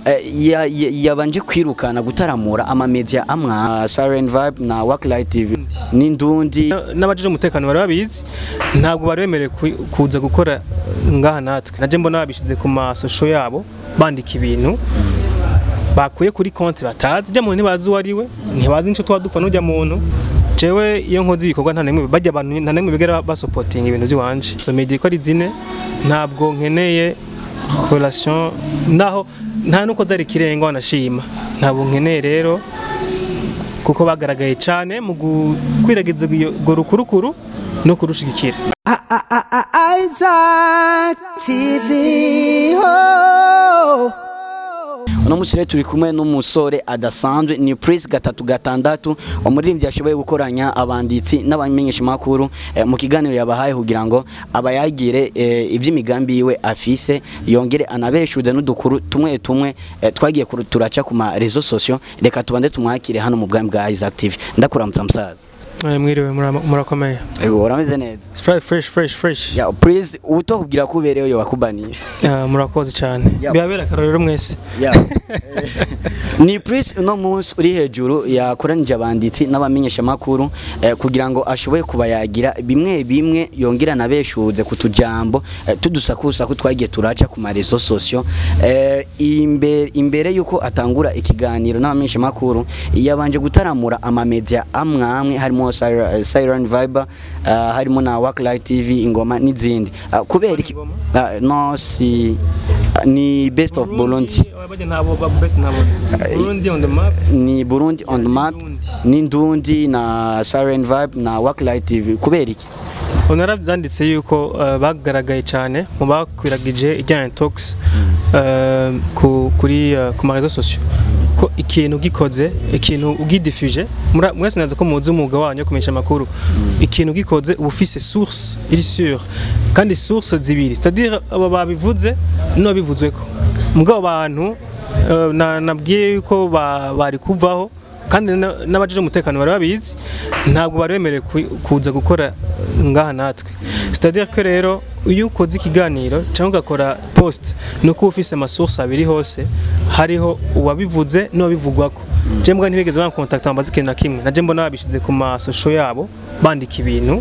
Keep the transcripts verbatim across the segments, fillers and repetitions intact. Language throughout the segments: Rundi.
yabanje kwirukana gutaramura ama media amwa Siren Vibe na Worklight T V n'indundi n'abajije umutekano bari babizi ntabwo bari bemereye kuza gukora ngaha natwe naje mbona babishize ku masosho yabo bandika ibintu bakuye kuri konti batazi ujya muntu ntibazi uwo ariwe ntibazi nico twadupfa n'ujya muntu jewe iyo nkoze ibikorwa nta nemwe bajya abantu nta nemwe bigera basopotinga ibintu by'iwanje so media ko ari zine ntabwo nkeneye relation naho nta nuko zari kirenga wanashima ntabwo nkeneye rero kuko bagaragaye cyane mu kwiragiza go rukurukuru no kurushigikira Isaac T V oh. Uno musire turi kumwe n'umusore adasanzwe ni Prince gatatu gatandatu umuririmbyi ashoboye gukoranya abanditsi n'abamenyesha makuru eh, mu kiganiro yabahaye kugira ngo abayagire eh, ivy'imigambi yiwe afise yongere anabeshuze n'udukuru tumwe tumwe eh, twagiye turaca ku ma réseaux sociaux reka tubande tumwakire hano mu bwami bwa Isaac T V ndakuramutsa musaza. Mwiriwe murakomeye. Ego urameze neza. Fresh fresh fresh fresh. Ya Prince uto kugira kubereyo yo bakubaniye. Ya murakoze cyane. Byabera karorero mwese. Ya. Ni Prince uno munsi uri hejuru yakoranije abanditsi n'abamenyesha makuru eh, kugira ngo ashoboye kubayagira bimwe bimwe yongera nabeshuze kutujambo eh, tudusakusa ko twagiye turaca ku ma réseaux sociaux eh, imbere imbere yuko atangura ikiganiro n'abamenyesha makuru yabanje gutaramura ama media amwamwe harimo Siren Vibe uh, harimo na Worklight T V ingoma n'izindi uh, kubera iki uh, no si uh, ni best of Burundi Burundi on the map ni Burundi on the map ni ndundi na Siren Vibe na Worklight T V kubera iki onara byanditse yuko uh, bagaragaye cyane mu bakwiragije ijyanye talks uh, ku kuri uh, ku réseaux sociaux ko ikintu gikoze ikintu ugidifuje mwese naza ko muzi umuga wanyu kumenyesha makuru ikintu gikoze ubufise source iri sûr kandi source zibiri c'est-à-dire aba babivuze no bivuzweko mugabo abantu nabwiye yuko bari kuvaho kandi n'abajije umutekano bari babizi ntabwo bari bemereye kuza gukora ngaha natwe c'est-à-dire que rero uyu ukoze ikiganiro cyangwa ugakora post nuko ufise amasource abiri hose hariho uwabivuze no bivugwako je mbwa ntibigeze ba contact ambaza ikintu na kimwe naje mbona babishize ku masosho yabo bandika ibintu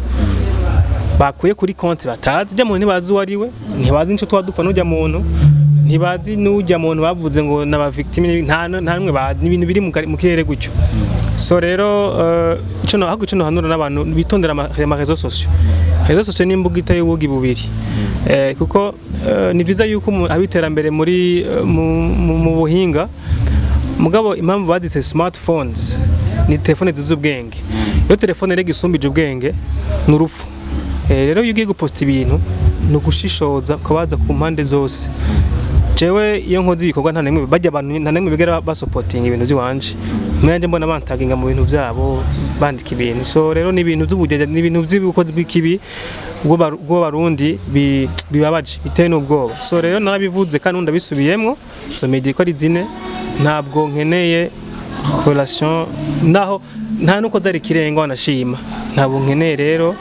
bakuye kuri konti batazi ujya muntu ntibazi uwo ariwe ntibazi nico twadupfa n'ujya muntu ntibazi n'ujya muntu bavuze ngo naba victime nta namwe ba ibintu biri mu kirere gucyo so rero ico no hagu ico no hanura n'abantu bitondera ama réseaux sociaux réseaux sociaux ni imbuga itaye ubugi bubiri eh kuko ni byiza yuko abiterambere muri mu buhinga mugabo impamvu bazise smartphones ni telefone z'ubwenge iyo telefone rege isumbije ubwenge n'urupfu rero iyo ugiye guposta ibintu no gushishoza kubaza ku mpande zose jewe iyo nkoze ibikorwa nta nemwe bajya abantu nta nemwe bigera basopotinga ibintu by'iwanje mwanje mbona bantaginga mu bintu byabo bandika ibintu so rero ni ibintu by'ubujeje ni ibintu by'ubukozi bw'ikibi ubwo barundi bibabaje biteye n'ubwoba so rero narabivuze kandi ndabisubiyemo so media ko ari zine ntabwo nkeneye relation naho nta nuko zari kirenga wanashima ntabwo nkeneye rero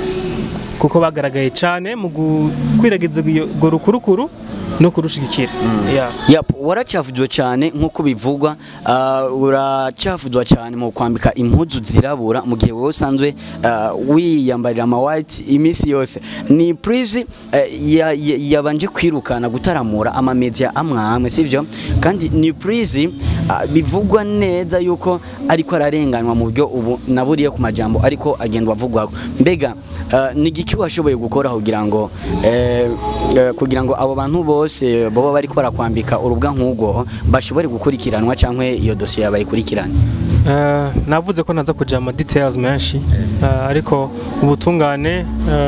kuko bagaragaye cyane mu kwiragiza go rukurukuru no kurushigikira yeah yep waracafudwa cyane nkuko bivugwa uh, uracafudwa cyane mu kwambika impuzu zirabura mu gihe wowe usanzwe uh, wiyambarira ama white imisi yose ni Prince uh, yabanje kwirukana gutaramura ama media amwamwe sivyo kandi ni Prince uh, bivugwa neza yuko ariko ararenganwa mu buryo ubu naburiye ku majambo ariko agendwa avugwa mbega uh, ni giki washoboye gukora kugira ngo eh, uh, kugira ngo abo bantu bose baba bari ko barakwambika urubwa nk'ugo bashobore gukurikiranwa canke iyo dossier yabayikurikirana eh navuze ko naza kuja ama details menshi ariko ubutungane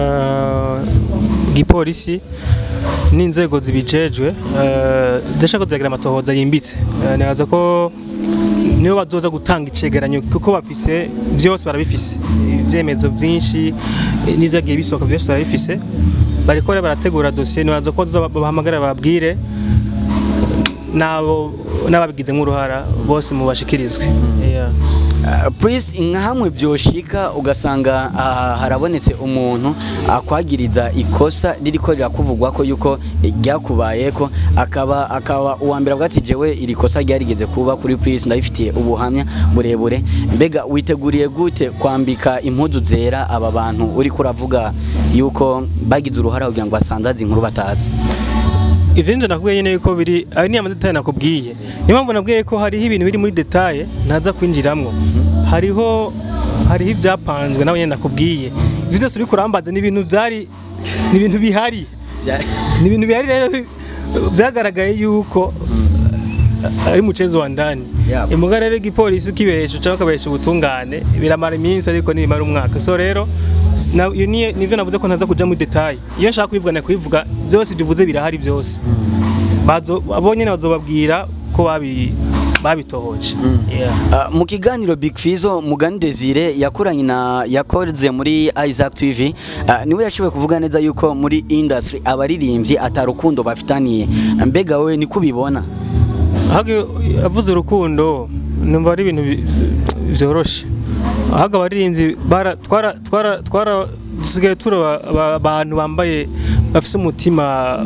gipolisi n'inzego zibijejwe zishaka kuzagira amatohoza yimbitse naza ko niyo bazoza gutanga icegeranyo kuko bafise byose barabifise ibyemezo byinshi n'ivyagiye bisoka byose barabifise bariko barategura dossier nazo ko bahamagara babwire nabo nababigize nk'uruhara bose mubashikirizwe. Yeah. Uh, Prince inka hamwe byoshika ugasanga uh, harabonetse umuntu akwagiriza ikosa ririko rirakuvugwa ko yuko ryakubayeko akaba akaba uwambira bwati jewe iri kosa ryarigeze kuba kuri Prince ndabifitiye ubuhamya burebure mbega witeguriye gute kwambika impuzu zera aba bantu uri kuravuga yuko bagize uruhara kugira ngo basanzaze inkuru batazi Ivyo nje nakubwiye nyene yuko biri ari ni amadetaye nakubwiye niyo mpamvu nabwiye ko hari ibintu biri muri detaye ntaza kwinjiramwo hariho hariho ibyapanzwe nawe nyene nakubwiye ivyo byose uri kurambaza ni ibintu byari ni ibintu bihari ni ibintu bihari rero byagaragaye yuko ari muchezo wa ndani imuga rero igipolisi ukibesha cyangwa kabesha ubutungane biramara iminsi ariko nibimara umwaka so rero nivyo navuze ko ntaza kuja mu detail iyo nshaka kubivuga na kubivuga byose bivuze birahari byose bazo abonye bazobabwira ko babi babitohoje mu kiganiro Big Fizo Mugani Desire yakuranye na yakoze muri Isaac T V niwe yashoboye kuvuga neza yuko muri industry abaririmbyi atarukundo bafitaniye mbega we ni kubibona hage avuze urukundo numva ari ibintu byoroshe haga abaririmbyi bara twara twara twara dusigaye tura abantu bambaye bafise umutima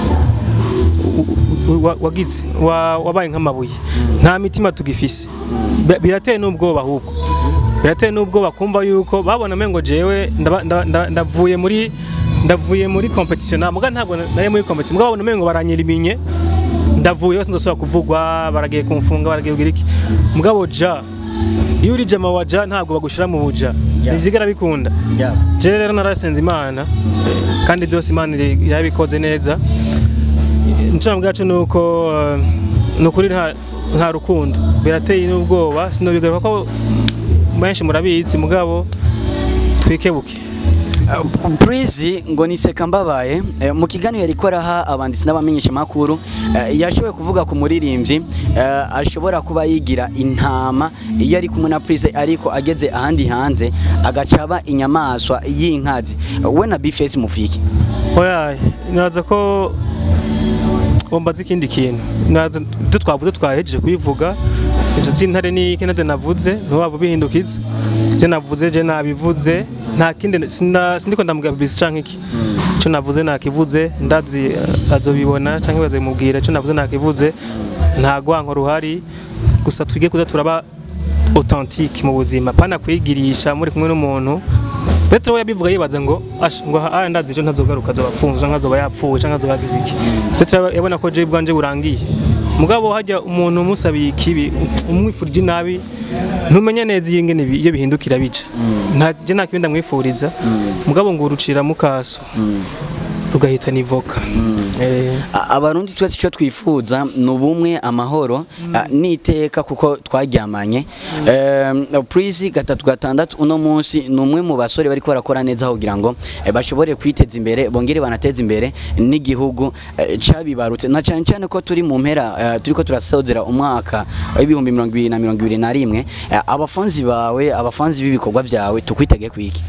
wagitse wabaye nk'amabuye nta mitima tugifise birateye n'ubwoba ahubwo birateye n'ubwoba kumva yuko babona mengo jewe ndavuye muri ndavuye muri competition muga ntabwo nari muri competition muga babona mengo baranyiriminye ndavuye bose ndasubira kuvugwa baragiye kumfunga baragiye kugira iki mugabo ja iyo uri jama waja ntabwo bagushira mu buja nivyigera bikunda je rero narasenze Imana kandi byose Imana yabikoze neza ncamo gacu nuko nukuri nta nta rukundo birateye n'ubwoba sinobigaruka ko menshi murabizi mugabo twikebuke Prince ngo niseka mbabaye mu kiganiro yari koraha abanditsi n'abamenyesha makuru yashoboye kuvuga ku muririmbyi ashobora kuba yigira intama iyo ari kumwe na Prince ariko ageze ahandi hanze agacaba inyamaswa y'inkazi we na Bface mufiki oya naza ko bombaza ikindi kintu naza twavuze twahejeje kubivuga ibyo by'intare ni kinade navuze ntiwava bihindukiza je navuze je nabivuze nta kindi sindiko ndamubwira bisi canke iki cyo navuze nakivuze ndazi azobibona canke bazimubwira cyo navuze nakivuze nta gwanko ruhari gusa twige kuza turaba authentique mu buzima pana kwigirisha muri kumwe n'umuntu Petro yabivuga yibaza ngo ngo ah ndazi cyo ntazogaruka zobafunzwe nkazoba yapfuye canke azobagize iki Petro yabona ko je bwanje burangiye mugabo hajya umuntu musabiye ikibi umwifurije nabi ntumenye neza yingene iyo bihindukira bica nta je nakibenda mwifuriza mugabo ngo urucira mukaso rugahita nivoka abarundi twese cyo twifuza nubumwe amahoro niteka kuko twaryamanye Prince gatatu gatandatu uno munsi numwe mu basore bari ko barakora neza kugira ngo bashobore kwiteza imbere bongere banateza imbere n'igihugu cabibarutse na cyane cyane ko turi mu mpera turiko turasozera umwaka w'ibihumbi mirongo ibiri na mirongo ibiri na rimwe abafanzi bawe abafanzi b'ibikorwa byawe tukwitege kwiki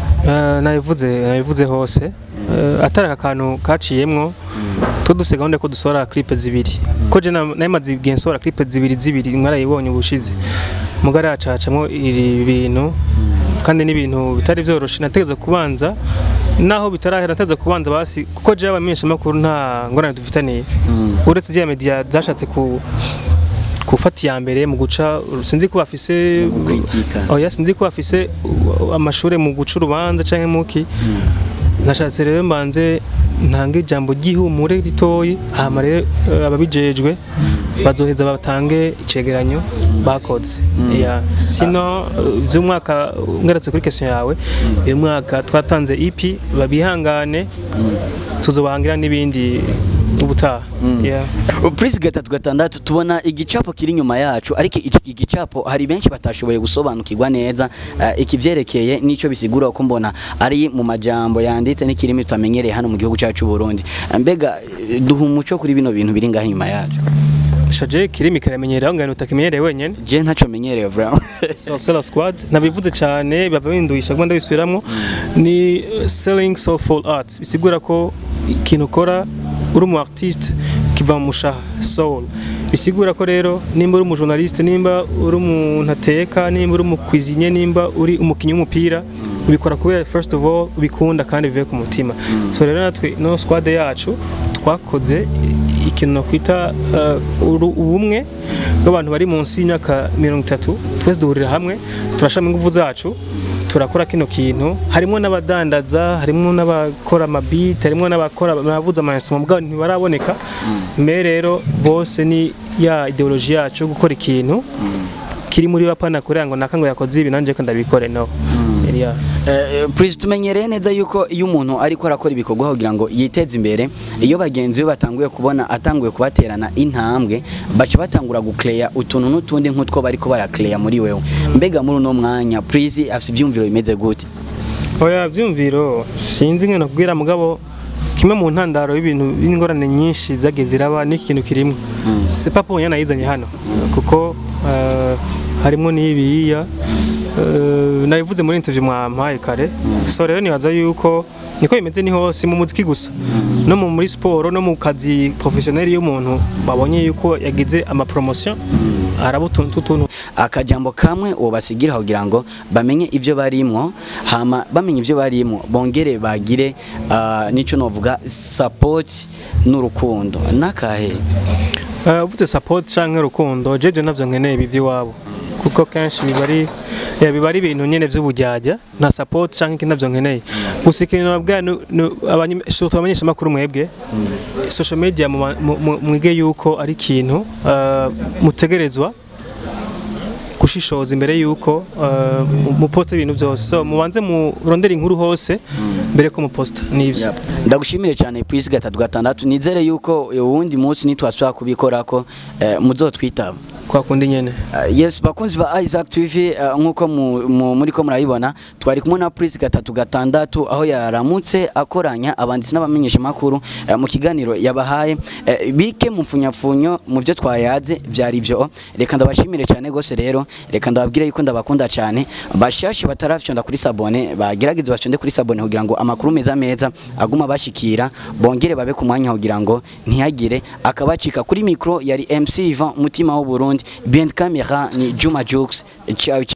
nabivuze nabivuze hose atari akantu kaciyemwo to duse gahunda ko dusora clip zibiri ko je namaze igensora clip zibiri zibiri mwarayibonye ubushize mugara acacamwo iri bintu kandi ni ibintu bitari byoroshe nategeza kubanza naho bitarahera nateza kubanza basi kuko je abamenyesha makuru nta ngorane dufitaniye uretse je media zashatse ku kufati ya mbere mu guca sinzi ko bafise oya sinzi ko bafise amashure mu guca urubanza canke muki nashatse rero mbanze ntange ijambo ry'ihumure ritoyi hama rero ababijejwe bazoheza batange icegeranyo bakoze ya sino by'umwaka ngaratse kuri question yawe uyu mwaka twatanze E P babihangane tuzobangira n'ibindi ubutaha yeah Prince gatatu gatandatu tubona igicapo kiri nyuma yacu ariko iki gicapo hari benshi batashoboye gusobanukirwa neza ikivyerekeye nico bisigura ko mbona ari mu majambo yanditse n'ikirimi tutamenyereye hano mu gihugu cyacu Burundi mbega duha umuco kuri bino bintu biri ngaho nyuma yacu shaje kirimi karamenyereye ngano utakimenyereye wenyene je ntaco menyereye vraiment Soulful Squad nabivuze cyane babinduisha gwanda bisubiramwo ni selling soulful arts bisigura ko ikintu ukora uri umu artiste kiva mu mushaha soul bisigura ko rero nimba uri umujournaliste nimba uri umuntu ateka nimba uri umukwizinier nimba uri umukinyi w'umupira ubikora kubera first of all ubikunda kandi bive ku mutima so rero natwe no squad yacu twakoze ikintu no kwita ubumwe bw'abantu bari munsi y'imyaka mirongo itatu twese duhurira hamwe turashama ingufu zacu turakora kino kintu harimo n'abadandaza harimo n'abakora amabit harimo n'abakora bavuza ama instrument bwa ntibaraboneka me rero bose ni ya ideology yacu gukora ikintu kiri muri bapana kugira ngo nakango yakoze ibi nanje ko ndabikore no yeah. Uh, please tumenyereye neza yuko iyo umuntu ariko arakora ibikorwa kugira ngo yiteze imbere iyo bagenzi be batanguye kubona atanguye kubaterana intambwe baca batangura guclear utuntu nutundi nk'utwo bariko baraklear muri wewe mbega muri uno mwanya please afite ibyumviro bimeze gute oya byumviro sinzi ngene kugira mugabo kimwe mu ntandaro y'ibintu b'ingorane nyinshi zageze iraba n'ikintu kirimo mm. c'est pas pour yana yizanye hano mm. kuko uh, harimo n'ibiya Uh, nabivuze muri interview mwampaye kare mm. so rero nibaza yuko niko bimeze niho si mu muziki gusa mm. no mu muri sport no mu kazi professionnel y'umuntu babonye yuko yagize ama promotion mm. arabutuntu tuntu akajambo kamwe uwo basigira kugira ngo bamenye ivyo barimo hama bamenye ivyo barimo bongere bagire uh, nico novuga support n'urukundo nakahe uh, bute support canke rukundo jeje navyo nkeneye bivyo wabo kuko kenshi bibari ya bibari ibintu nyene vy'ubujyajya na support canke kinavyo nkeneye gusikirana bwa abanyeshuri abanyesha makuru mwebwe social media mwige yuko ari kintu mutegerezwa kushishoza imbere yuko mu posta ibintu byose so mubanze mu rondera inkuru hose mbere ko mu posta nivyo ndagushimire cyane please gatatu gatandatu nizere yuko uwundi munsi nitwasubira kubikorako muzotwitaba kwa kundi nyene uh, yes bakunzi ba Isaac T V uh, nkuko muri ko murayibona twari kumwe na Prince gatatu gatandatu aho yaramutse akoranya abanditsi n'abamenyesha makuru uh, mu kiganiro yabahaye uh, bike mu mfunyapfunyo mu byo twayaze byari byo reka ndabashimire cyane gose rero reka ndababwire yuko ndabakunda cyane bashashi batarafyonda kuri Sabonnez bageragize bashonde kuri Sabonnez kugira ngo amakuru meza meza aguma bashikira bongere babe ku mwanya kugira ngo ntiyagire akabacika kuri micro yari M C Ivan mutima w'u Burundi behind camera ni Juma Jokes ciao.